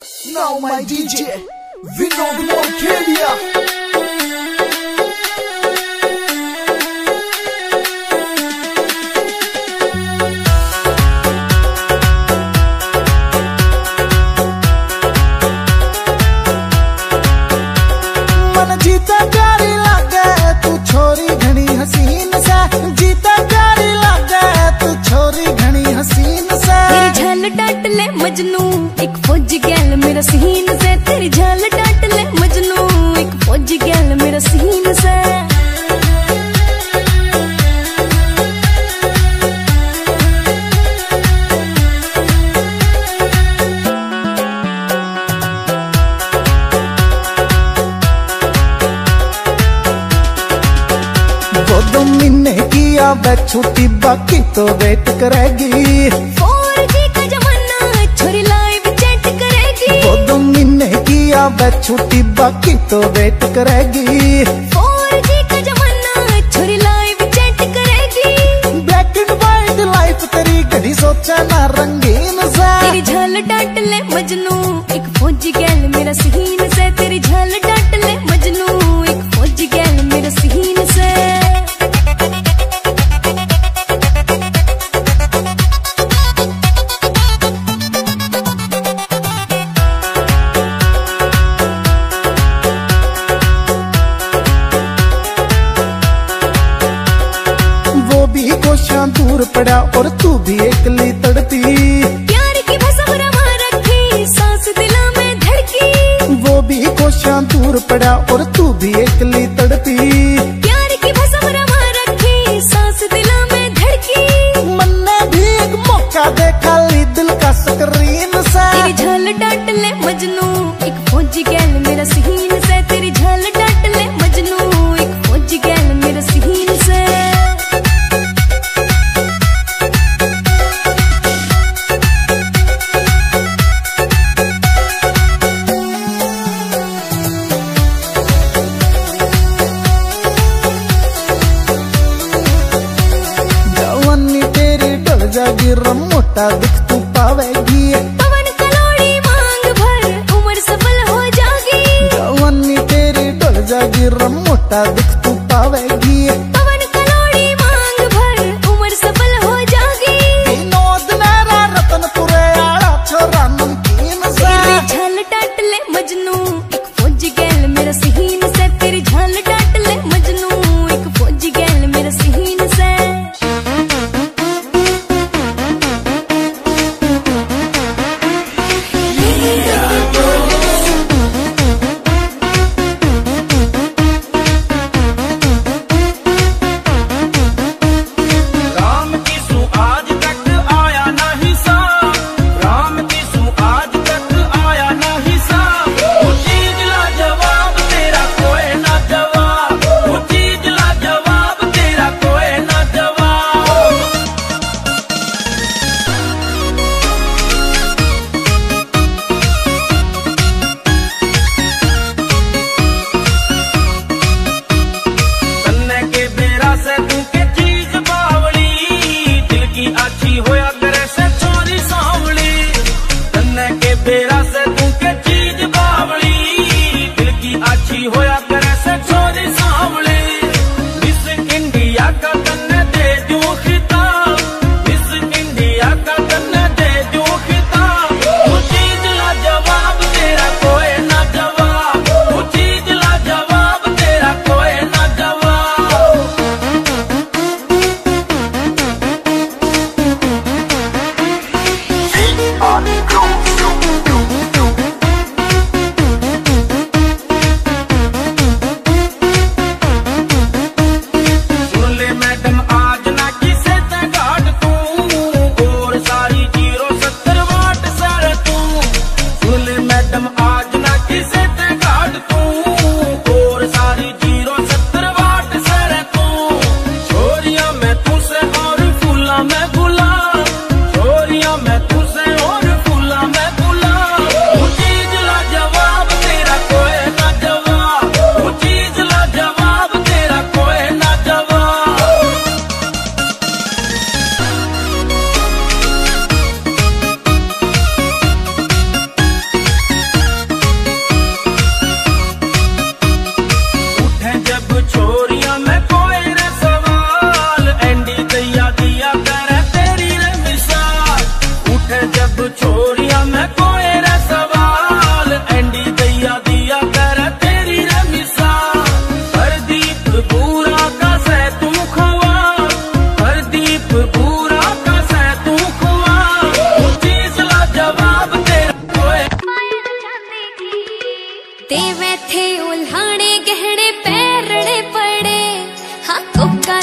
Now my DJ, Vinod Monkedia. मन जीता प्यारी लागे तू छोरी घनी हसीन सा, जीता प्यारी लागे तू छोरी घनी हसीन सा। तेरी झाल डांट ले मजनू एक फौजी गैल मेरा सीन से, तेरी झाल डांट ले मजनू एक फौजी गैल मेरा सीन से। दो महीने किया वे छुट्टी बाकी तो वेट करेगी। 4G का जमाना छोरी लाइव चैट करेगी। 2 महीने किया वे छुट्टी बाकी तो वेट करेगी। 4G का जमाना छोरी लाइव चैट करेगी। ब्लैक एंड व्हाइट लाइफ तेरी घड़ी सोचा ना रंगीन सा। तेरी झाल डांट ले मजनू एक फौजी गैल मेरा सीन से, तेरी झाल डांट ले मजनू एक फौजी गैल मेरा सीन से। दूर पड़ा और तू भी एकली तड़पी। प्यार की भसम रमा रखी सांस दिला में धड़की। वो भी कोशियां दूर पड़ा और तू भी एकली तड़पी। प्यार की भसम रमा रखी सांस दिला में धड़की। मन ने भी एक मौका देखा ली दिल का स्क्रीन से। तेरी झाल डांट ले मजनू एक फौजी गैल मेरा सीन से, तेरी झाल डांट ले मजनू एक फौजी गैल मेरा सीन से। जागी रम मोटा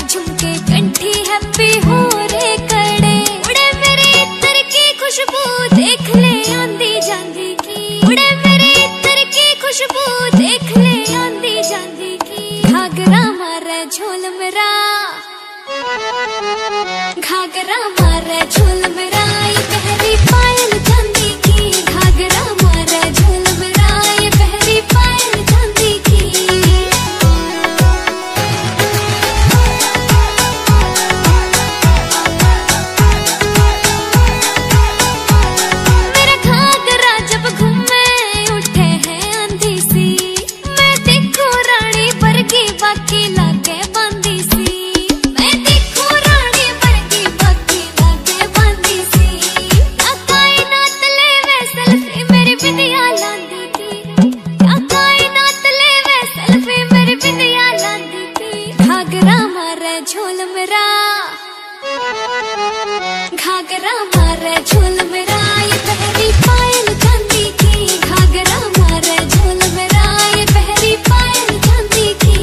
झुमके कंठी हैप्पी हो रे कड़े उड़े मेरे इत्र की खुशबू देख ले आंधी जांधी की उड़े मेरे इत्र की खुशबू देख ले आंधी जांधी की घाघरा मारे झोल मेरा घाघरा मारे झोल मेरा ये पहरी पायल चांदी की घाघरा मारे झोल मेरा ये पहरी पायल चांदी की मेरा घाघरा जब घूमे उठे है आंधी सी मैं देखो रानी बरगी बाकी लागे बांधी सी मैं देखो रानी बरगी बाकी लागे बांधी सी क्या कायनात लेवे सेल्फी मेरी बिंदिया लांदी की क्या कायनात लेवे सेल्फी मेरी बिंदिया लांदी की घाघरा मारे झोल मेरा घाघरा मारे झोल मेरा ये पहरी पायल चांदी की घाघरा मारे झोल मेरा ये पहरी पायल चांदी की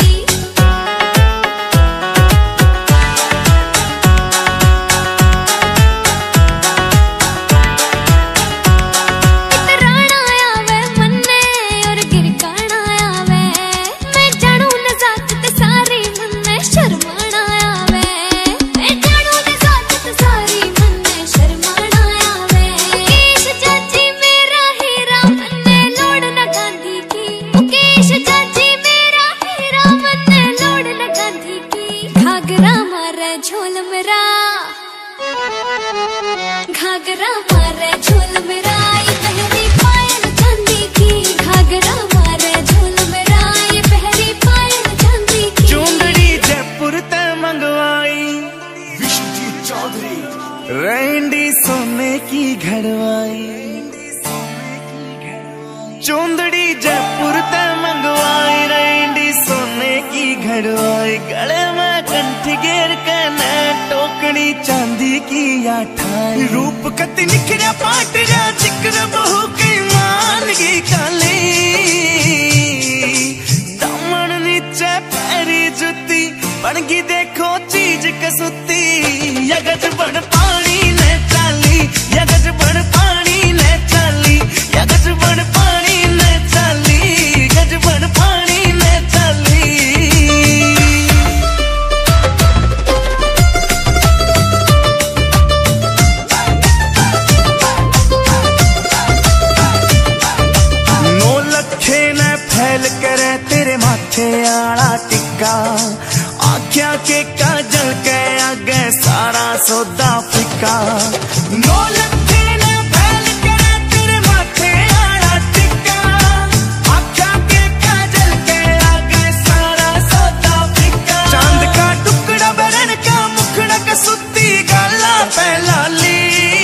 इतराना आवे मन्ने और गिरकाना आवे मैं जानू नजाकत सारी मन्ने शर्माना आवे मैं जानू नजाकत सारी मन्ने शर्माना आवे मुकेश चाची मेरा हीरा मन्ने लोड़ न गांधी की मुकेश चाची मेरा हीरा मन्ने लोड़ न गांधी की घाघरा मारे झोल मेरा घाघरा मारे झोल मेरा ये पहरी पायल चांदी की घाघरा मारे झोल मेरा ये पहरी पायल चांदी की चुंदड़ी जयपुर ते मंगवाई विश्वजीत चौधरी रैंडी सोने की घड़वाई चुंदड़ी जयपुर ते मंगवाई रैंडी सोने की घड़वाई गले में कंठी घेर के न टोकनी चांदी की आठाई रूप कति निखरा पाट जा चिकर बहु की मान की काली दामन नीचे पैरी जुती बनगी देखो चीज कसुती यगज बन पानी ने चाली यगज बन पानी ने चाली यगज बन पानी ने चाली गज बन पानी ने चाली नो लखे ने फैल करे तेरे माथे आला टिक्का आख्या के काजल के आगे सारा सौदा फिका नो लखे ने फैल करे तेरे माथे आला टिक्का आख्या के काजल के आगे सारा सौदा फिका चांद का टुकड़ा बरन का मुखड़ा कसुती गाला पहला ली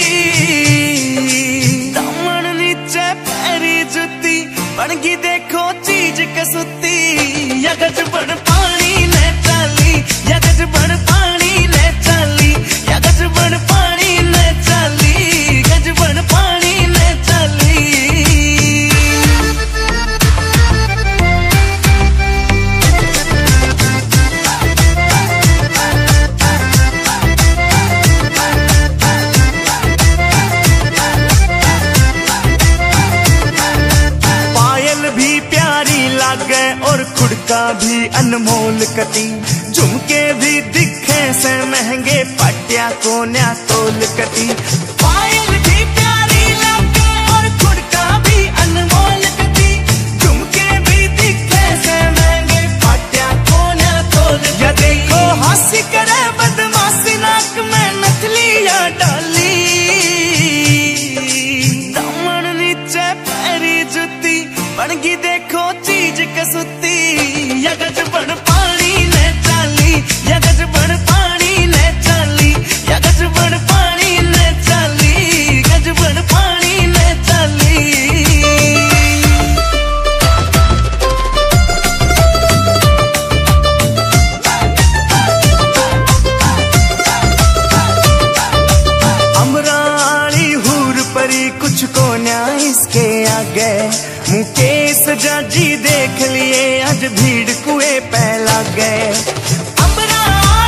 दामन नीचे पैरी जुती बनगी देखो चीज कसुती यगज बन पानी ने चाली यगज बन पानी ने चाली यगज बन पानी ने चाली गज बन पानी ने चाली पायल भी प्यारी लागे और खुड़का भी अनमोल कती झुमके भी दिखे से महंगे पटिया को न्या तोल कती पायल भी प्यारी लागे और खुड़का भी अनमोल कती झुमके भी दिखे से महंगे पटिया को न्या तोल या देखो हंसी करे बदमाशी नाक में नथलिया डाली दामन नीचे पैरी जुती बनगी देखो चीज कसुती यगज बन पानी ने चाली यगज बन पानी ने चाली यगज बन पानी ने चाली गज बन पानी ने चाली अमराली हूर परी कुछ को न्याय इसके आगे मुकेश जाजी देख लिए आज भीड़ कुएं पे लग गए।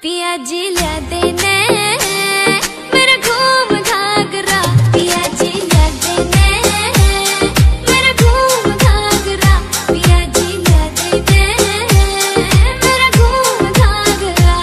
पिया जी लिया देने मेरा घूम घाघरा, पिया जी लिया देने मेरा घूम घाघरा, पिया जी लिया देने मेरा घूम घाघरा।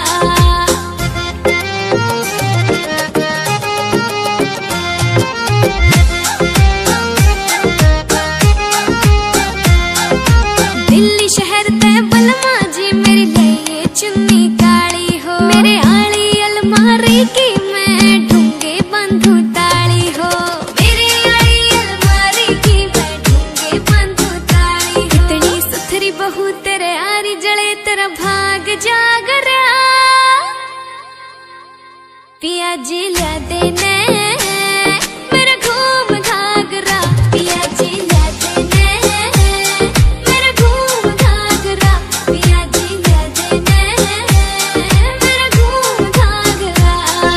दिल्ली शहर ते बलमा जी मेरी लिए चुन्नी काली हो, मेरे आली अलमारी की मैं ढूंगे बंधु ताली हो, मेरे आली अलमारी की मैं ढूंगे बंधु ताली हो। इतनी सुथरी बहू तेरे आरी जले तेरा भाग जाग रहा, पिया जी लिया देने मेरा घूम घाघरा, पिया जी लिया देने मेरा घूम घाघरा, पिया जी लिया देने मेरा घूम घाघरा।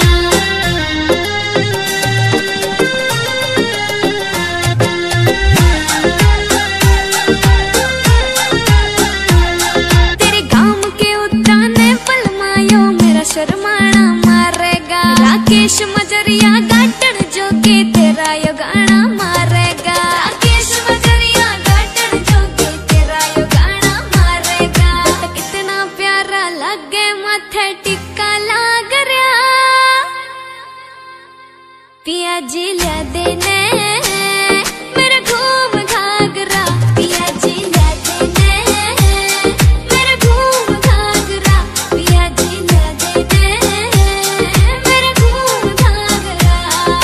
तेरे गांव के उताने पलमायो मेरा शर्माना मारेगा, राकेश मजरिया गाटन जोगे तेरा यो गाना मारेगा, राकेश मजरिया गाटन जोगे तेरा यो गाना मारेगा। तो कितना प्यारा लगे माथे टिक्का लाग रहा, पिया जी लिया देने मेरा घूम घाघरा, पिया जी लिया देने मेरा घूम घाघरा, पिया जी लिया देने मेरा घूम घाघरा।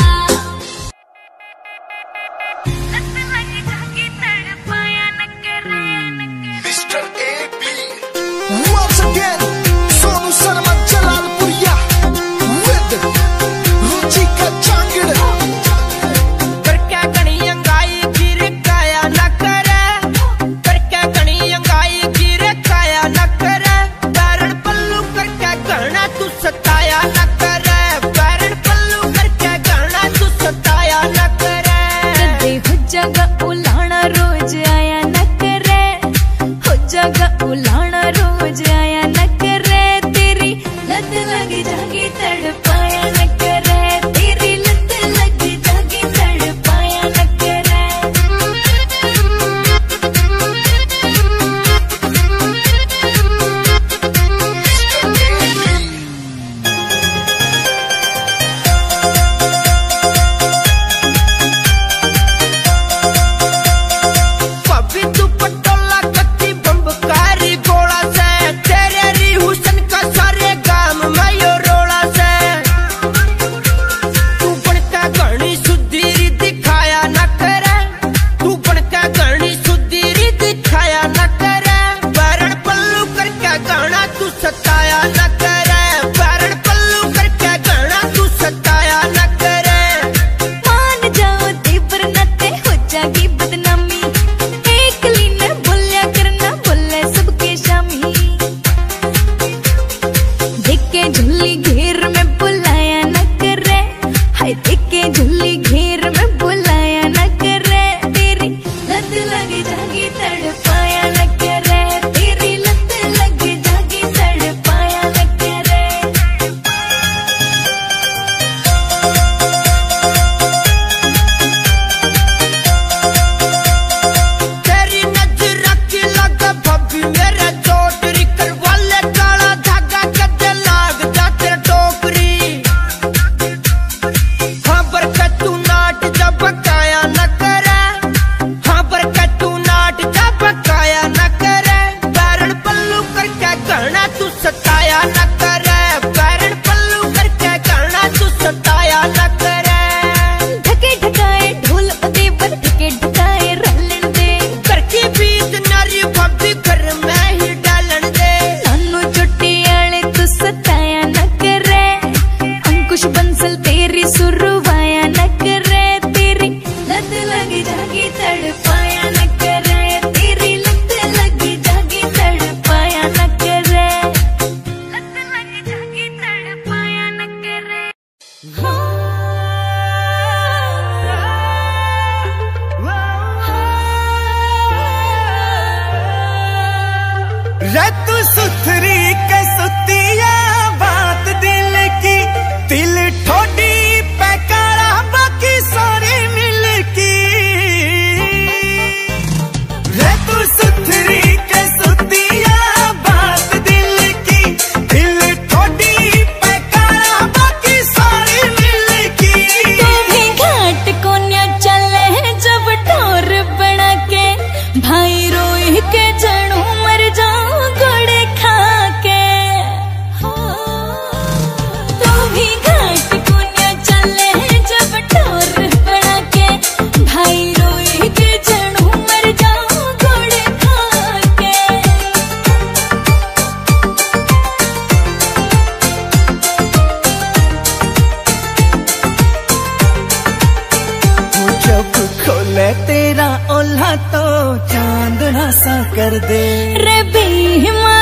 लत लगी जाके तड़पाया न करे Mr. AB. Once again, Sonu Sarma Jalalpuriya with Ruchika Changad. करके कणी अंगाई गिर काया न करे, करके कणी अंगाई गिर काया न करे, बैरण पल्लू करके गहना तू सताया न करे, बैरण पल्लू करके गहना तू सताया न करे। कदे हो जगा उलाना रोज आया न करे, हो जगा उलाना रोज आया न करे, तेरी लत लगी जागी तड़पाया न करे, तेरी लत लगी जागी तड़पाया न करे। पपी तू पटोला कत्ती बम्बकारी गोला से, तेरे री हुसन का सारे गाम में यो रोला से। तू बनका गहनी सुधीरी दिखाया न करे, तू बनका गहनी सुधीरी दिखाया न करे, बैरण पल्लू करके गहना तू सताया न करे, बैरण पल्लू करके गहना तू सताया न करे। मान जाओ तीबर नते हो जागी बदनामी, एक लीने बोलिया करना बोले सबके शामी, देखे झुल्ली घेर में बुलाया न करे, हाय देखे झुल्ली घेर में बुलाया न करे, तेरी लत लगी जागी तड़पाया न करे, तेरी लत लगी जागी तड़पाया न करे। तेरी नजर की लग भभी मेरे चोट रिकर वाले काला धागा कदे लाग जा तेरा तेरा ओल्हा तो चांदना सा कर दे रे बेईमान